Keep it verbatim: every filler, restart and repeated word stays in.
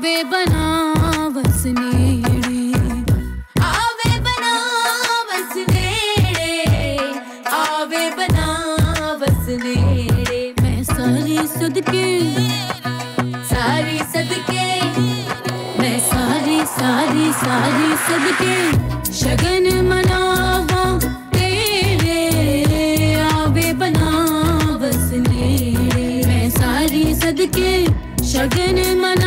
आवे बनावस नेड़े, आवे बनावस नेड़े, आवे बनावस नेड़े। मैं सारी सदके सारी सदके, मैं सारी सारी सारी सदके शगन मनावा तेरे, आवे बनावस नेड़े। मैं सारी सदके शगन मना